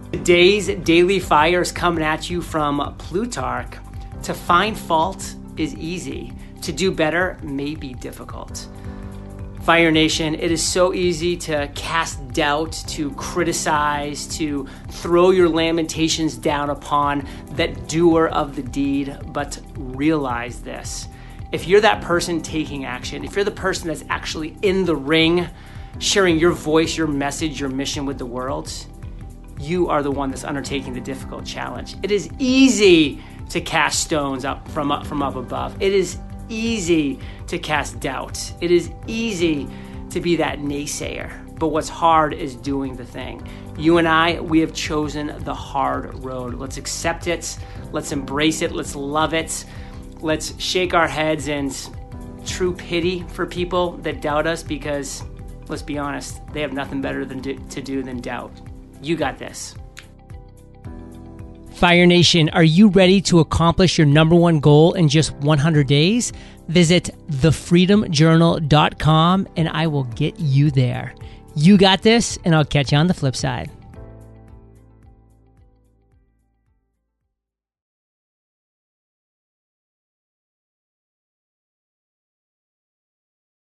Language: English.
Today's daily fire is coming at you from Plutarch. To find fault is easy. To do better may be difficult. Fire Nation, it is so easy to cast doubt, to criticize, to throw your lamentations down upon that doer of the deed. But realize this. If you're that person taking action, if you're the person that's actually in the ring, sharing your voice, your message, your mission with the world, you are the one that's undertaking the difficult challenge. It is easy to cast stones up from up above. It is easy to cast doubt. It is easy to be that naysayer. But what's hard is doing the thing. You and I, we have chosen the hard road. Let's accept it. Let's embrace it. Let's love it. Let's shake our heads in true pity for people that doubt us, because let's be honest, they have nothing better to do than doubt. You got this. Fire Nation, are you ready to accomplish your number one goal in just 100 days? Visit thefreedomjournal.com and I will get you there. You got this, and I'll catch you on the flip side.